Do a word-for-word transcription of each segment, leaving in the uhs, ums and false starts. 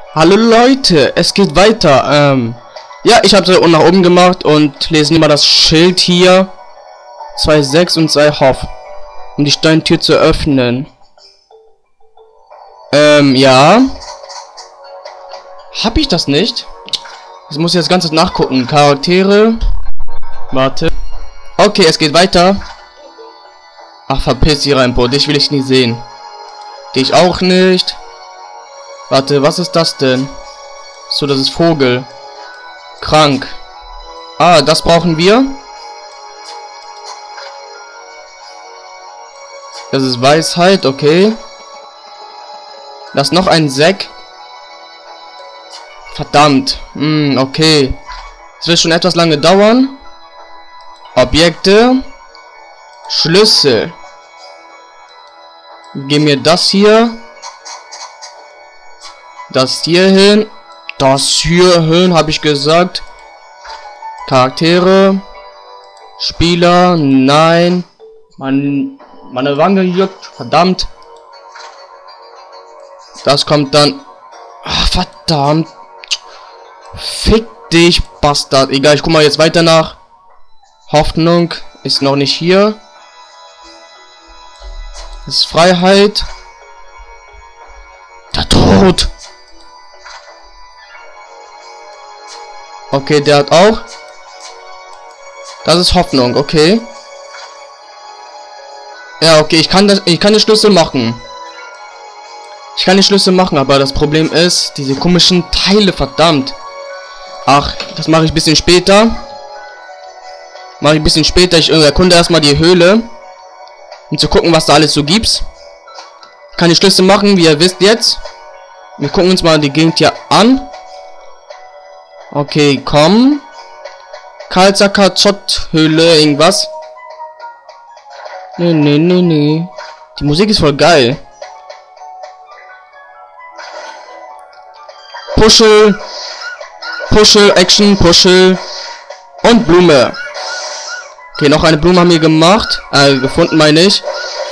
Hallo Leute, es geht weiter. Ähm, ja, ich habe unten nach oben gemacht und lesen immer das Schild hier. zwei sechs und sei Hoff. Um die Steintür zu öffnen. Ähm, ja. Hab ich das nicht? Ich muss jetzt ganz nachgucken. Charaktere. Warte. Okay, es geht weiter. Ach, verpiss dich rein, Bro. Dich will ich nie sehen. Dich auch nicht. Warte, was ist das denn? So, das ist Vogel. Krank. Ah, das brauchen wir. Das ist Weisheit, okay. Das ist noch ein Säck. Verdammt. Hm, okay. Es wird schon etwas lange dauern. Objekte. Schlüssel. Gib mir das hier. Das hier hin. Das hier hin, habe ich gesagt. Charaktere. Spieler. Nein. Mein, meine Wange juckt. Verdammt. Das kommt dann. Ach, verdammt. Fick dich, Bastard. Egal, ich guck mal jetzt weiter nach. Hoffnung ist noch nicht hier. Das ist Freiheit. Der Tod. Okay, der hat auch. Das ist Hoffnung, okay. Ja, okay, ich kann das, ich kann die Schlüssel machen. Ich kann die Schlüssel machen, aber das Problem ist, diese komischen Teile, verdammt. Ach, das mache ich ein bisschen später. Mache ich ein bisschen später. Ich erkunde erstmal die Höhle, um zu gucken, was da alles so gibt. Ich kann die Schlüssel machen, wie ihr wisst jetzt. Wir gucken uns mal die Gegend hier an. Okay, komm. Kalzakazot-Höhle, irgendwas. Nee, nee, nee, nee. Die Musik ist voll geil. Puschel. Puschel, Action, Puschel. Und Blume. Okay, noch eine Blume haben wir gemacht. Äh, gefunden, meine ich.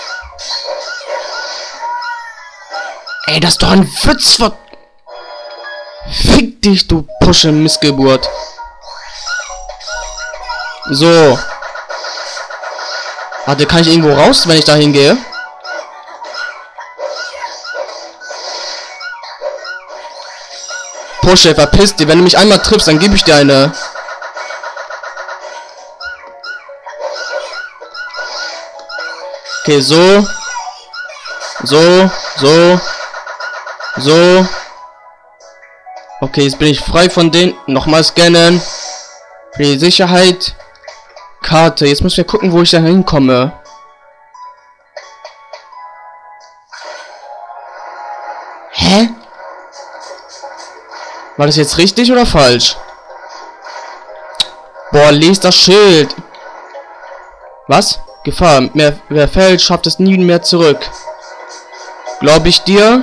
Ey, das ist doch ein Witz. Fick dich, du Puschel, Missgeburt. So. Warte, kann ich irgendwo raus, wenn ich da hingehe? Puschel, verpiss dich. Wenn du mich einmal triffst, dann gebe ich dir eine. Okay, so. So, so. So. Okay, jetzt bin ich frei von denen. Nochmal scannen. Für die Sicherheit. Karte. Jetzt müssen wir gucken, wo ich da hinkomme. Hä? War das jetzt richtig oder falsch? Boah, lest das Schild. Was? Gefahr. Mehr, wer fällt, schafft es nie mehr zurück. Glaube ich dir?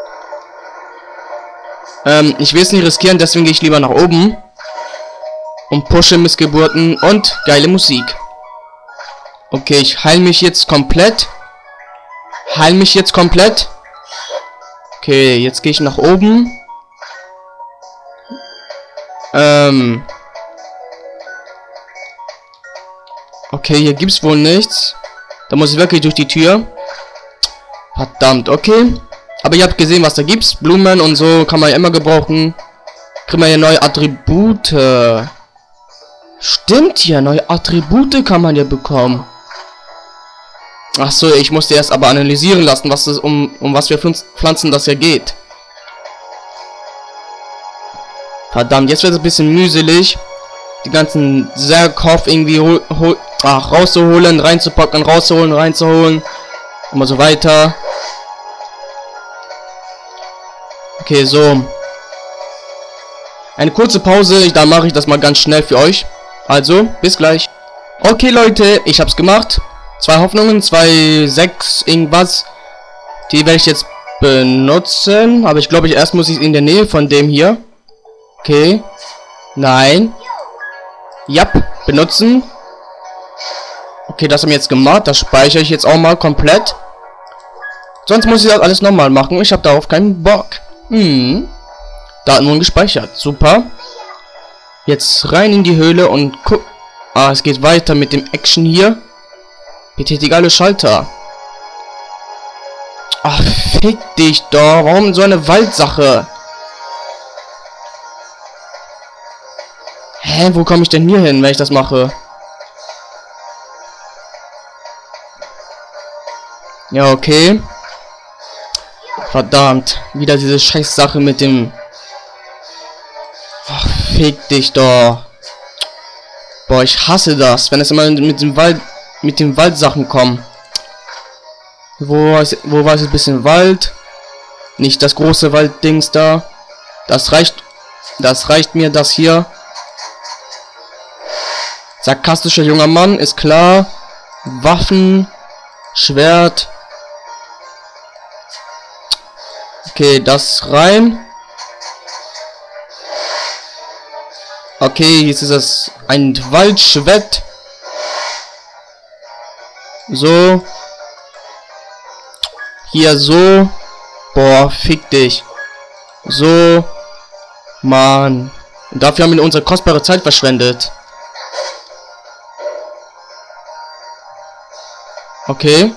Ähm, ich will es nicht riskieren, deswegen gehe ich lieber nach oben. Und pushe Missgeburten und geile Musik. Okay, ich heile mich jetzt komplett. Heil mich jetzt komplett. Okay, jetzt gehe ich nach oben. Ähm. Okay, hier gibt's wohl nichts. Da muss ich wirklich durch die Tür. Verdammt, okay. Aber ihr habt gesehen, was da gibt's. Blumen und so kann man ja immer gebrauchen. Kriegen wir ja neue Attribute. Stimmt hier, neue Attribute kann man ja bekommen. Ach so, ich musste erst aber analysieren lassen, was es um um was für Pflanzen das ja geht. Verdammt, jetzt wird es ein bisschen mühselig, die ganzen Sarkoff irgendwie hol, hol, ach, rauszuholen, reinzupacken, rauszuholen, reinzuholen. Immer so weiter. Okay, so. Eine kurze Pause, da mache ich das mal ganz schnell für euch. Also, bis gleich. Okay, Leute, ich hab's gemacht. Zwei Hoffnungen, zwei, sechs, irgendwas. Die werde ich jetzt benutzen. Aber ich glaube, ich erst muss ich in der Nähe von dem hier. Okay. Nein. Ja, benutzen. Okay, das haben wir jetzt gemacht. Das speichere ich jetzt auch mal komplett. Sonst muss ich das alles nochmal machen. Ich habe darauf keinen Bock. Hm. Daten wurden gespeichert. Super. Jetzt rein in die Höhle und guck. Ah, es geht weiter mit dem Action hier. Betätige alle Schalter. Ach, fick dich doch. Warum so eine Waldsache? Hä, wo komme ich denn hier hin, wenn ich das mache? Ja, okay. Verdammt. Wieder diese Scheißsache mit dem... Ach, fick dich doch. Boah, ich hasse das, wenn es immer mit dem Wald... mit den Waldsachen kommen. Wo ist, wo war es ein bisschen Wald? Nicht das große Walddings da. Das reicht... Das reicht mir, das hier. Sarkastischer junger Mann, ist klar. Waffen. Schwert. Okay, das rein. Okay, jetzt ist es ein Waldschwert. So. Hier so. Boah, fick dich. So. Mann. Und dafür haben wir unsere kostbare Zeit verschwendet. Okay.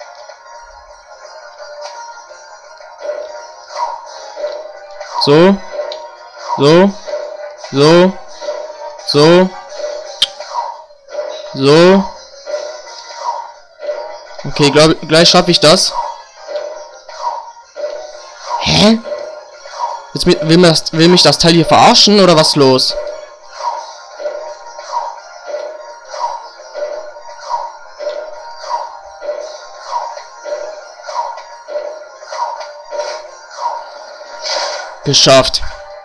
So. So. So. So. So. Okay, glaube gleich schaffe ich das. Hä? Jetzt will, will, das, will mich das Teil hier verarschen oder was los? Geschafft.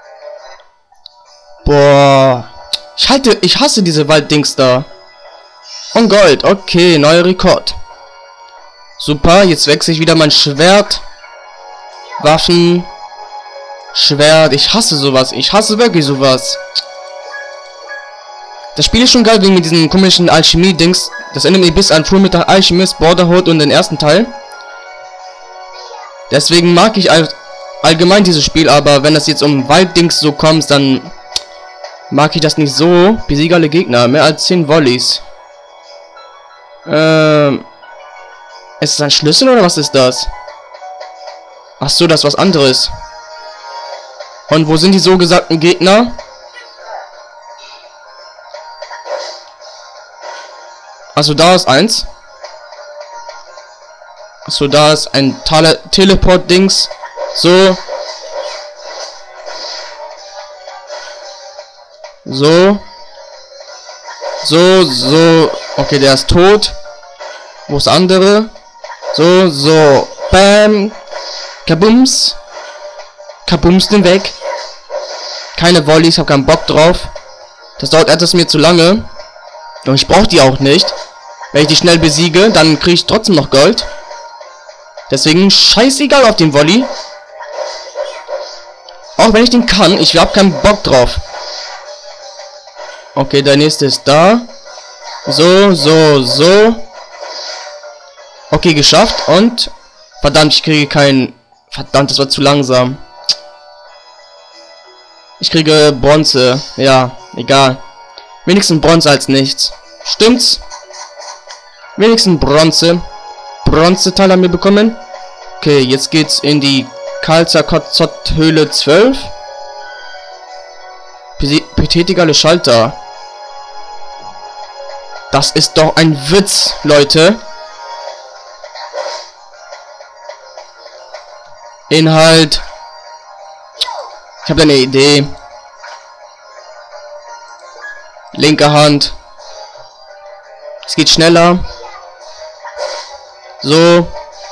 Boah. Ich halte, ich hasse diese Walddings da. Und Gold. Okay, neuer Rekord. Super, jetzt wechsle ich wieder mein Schwert. Waffen. Schwert. Ich hasse sowas. Ich hasse wirklich sowas. Das Spiel ist schon geil wegen diesen komischen Alchemie-Dings. Das erinnert mich bis an Fullmetal Alchemist, Brotherhood und den ersten Teil. Deswegen mag ich all allgemein dieses Spiel, aber wenn das jetzt um Walddings so kommt, dann mag ich das nicht so. Besiege alle Gegner. Mehr als zehn Volleys. Ähm... Ist es ein Schlüssel oder was ist das? Ach so, das ist was anderes. Und wo sind die so gesagten Gegner? Also da ist eins. Achso, da ist ein Tele Teleport-Dings. So. So. So, so. Okay, der ist tot. Wo ist der andere? So, so. Bam. Kabums. Kabums den weg. Keine Volleys, hab keinen Bock drauf. Das dauert etwas mir zu lange. Und ich brauche die auch nicht. Wenn ich die schnell besiege, dann kriege ich trotzdem noch Gold. Deswegen scheißegal auf den Volley. Auch wenn ich den kann, ich hab keinen Bock drauf. Okay, der nächste ist da. So, so, so. Okay, geschafft. Und verdammt, ich kriege keinen... Verdammt, das war zu langsam. Ich kriege Bronze. Ja, egal. Wenigstens Bronze als nichts. Stimmt's? Wenigstens Bronze. Bronzeteil haben wir bekommen. Okay, jetzt geht's in die Kalzakot-Höhle zwölf. Betätige alle Schalter. Das ist doch ein Witz, Leute. Inhalt. Ich habe eine Idee. Linke Hand. Es geht schneller. So.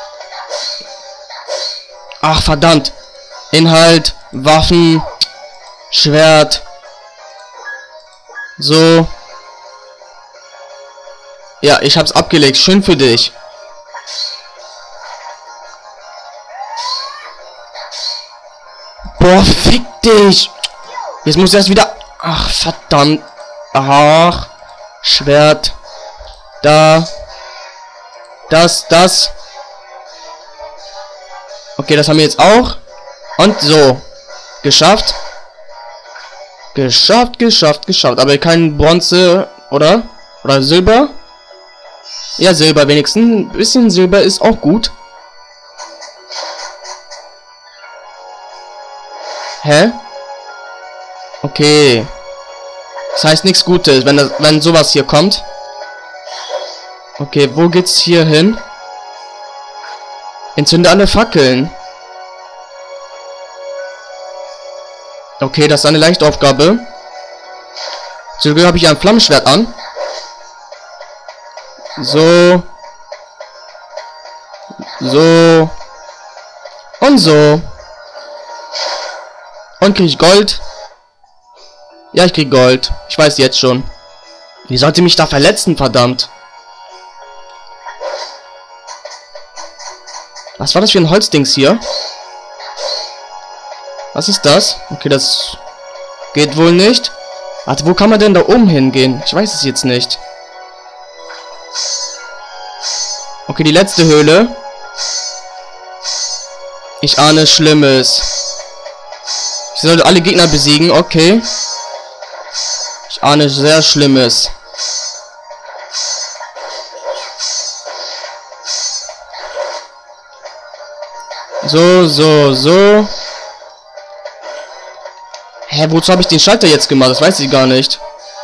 Ach, verdammt. Inhalt. Waffen. Schwert. So. Ja, ich hab's abgelegt. Schön für dich. Boah, fick dich. Jetzt muss ich erst wieder... Ach, verdammt. Ach. Schwert. Da. Das, das. Okay, das haben wir jetzt auch. Und so. Geschafft. Geschafft, geschafft, geschafft. Aber kein Bronze, oder? Oder Silber? Ja, Silber wenigstens. Ein bisschen Silber ist auch gut. Hä? Okay. Das heißt nichts Gutes, wenn das, wenn sowas hier kommt. Okay, wo geht's hier hin? Entzünde alle Fackeln. Okay, das ist eine leichte Aufgabe. Zum Glück habe ich ein Flammenschwert an. So. So. Und so. Und krieg ich Gold? Ja, ich krieg Gold. Ich weiß jetzt schon. Wie sollte mich da verletzen, verdammt? Was war das für ein Holzdings hier? Was ist das? Okay, das geht wohl nicht. Warte, wo kann man denn da oben hingehen? Ich weiß es jetzt nicht. Okay, die letzte Höhle. Ich ahne Schlimmes. Ich sollte alle Gegner besiegen, okay. Ich ahne sehr Schlimmes. So, so, so. Hä, wozu habe ich den Schalter jetzt gemacht? Das weiß ich gar nicht.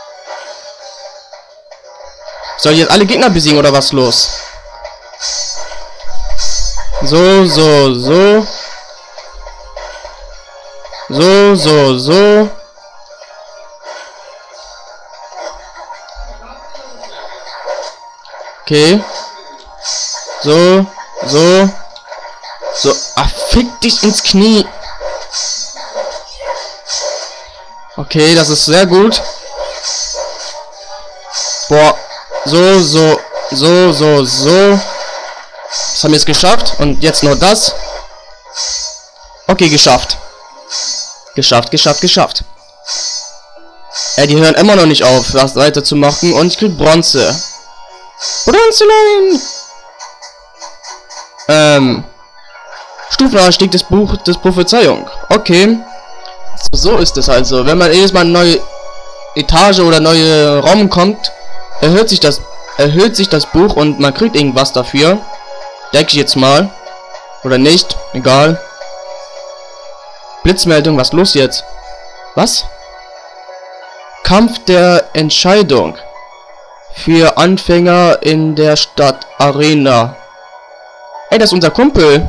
Soll ich jetzt alle Gegner besiegen oder was los? So, so, so. So, so, so. Okay. So, so. So. Ach, fick dich ins Knie. Okay, das ist sehr gut. Boah. So, so, so, so, so. Das haben wir jetzt geschafft. Und jetzt nur das. Okay, geschafft. Geschafft, geschafft, geschafft. Ja, die hören immer noch nicht auf, was weiterzumachen. Und ich krieg Bronze. Bronzelein! Ähm. Stufenanstieg des Buch des Prophezeiung. Okay. So, so ist es also. Wenn man jedes Mal eine neue Etage oder neue Raum kommt, erhöht sich das erhöht sich das Buch und man kriegt irgendwas dafür. Denke ich jetzt mal. Oder nicht. Egal. Blitzmeldung, was los jetzt? Was? Kampf der Entscheidung. Für Anfänger in der Stadt Arena. Ey, das ist unser Kumpel.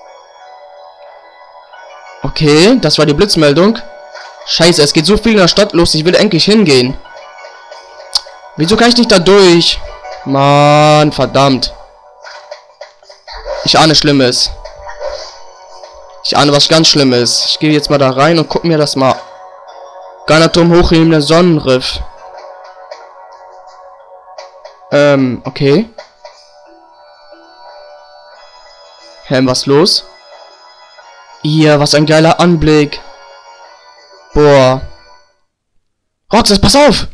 Okay, das war die Blitzmeldung. Scheiße, es geht so viel in der Stadt los. Ich will endlich hingehen. Wieso kann ich nicht da durch? Mann, verdammt. Ich ahne Schlimmes. Ich ahne was ganz Schlimmes. Ich gehe jetzt mal da rein und guck mir das mal. Ganaturm hochheben, der Sonnenriff. Ähm, okay. Hä, was los? Hier, was ein geiler Anblick. Boah. Roxas, pass auf!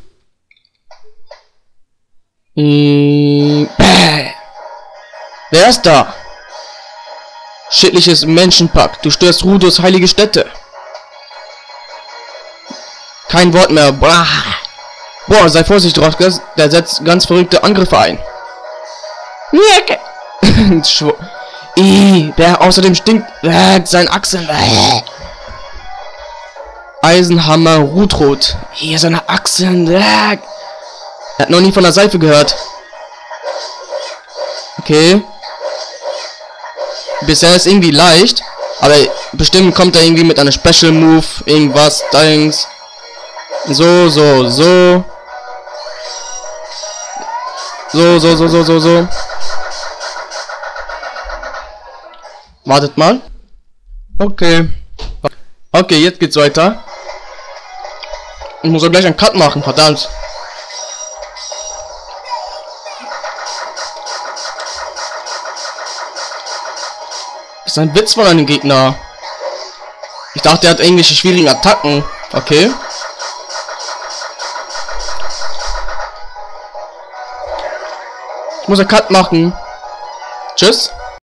Hm, bäh. Wer ist da? Schädliches Menschenpack. Du störst Rudos heilige Stätte. Kein Wort mehr. Boah, Boah sei vorsichtig, Roxas. Der setzt ganz verrückte Angriffe ein. Ih, der außerdem stinkt äh, sein Achseln. Äh. Eisenhammer Rutrot. Hier seine Achseln. Äh. Er hat noch nie von der Seife gehört. Okay. Bisher ist irgendwie leicht. Aber bestimmt kommt er irgendwie mit einer Special Move. Irgendwas. Dings. So, so, so. So, so, so, so, so, so. Wartet mal. Okay. Okay, jetzt geht's weiter. Ich muss auch gleich einen Cut machen, verdammt. Das ist ein Witz von einem Gegner. Ich dachte, er hat irgendwelche schwierigen Attacken. Okay. Ich muss einen Cut machen. Tschüss.